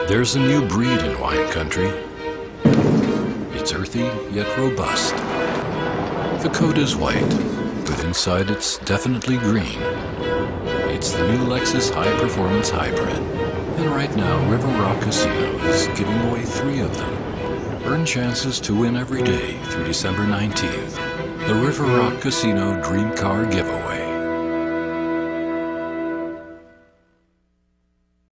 There's a new breed in wine country. It's earthy yet robust. The coat is white, but inside it's definitely green. It's the new Lexus high-performance hybrid. And right now, River Rock Casino is giving away 3 of them. Earn chances to win every day through December 19th. The River Rock Casino Dream Car Giveaway.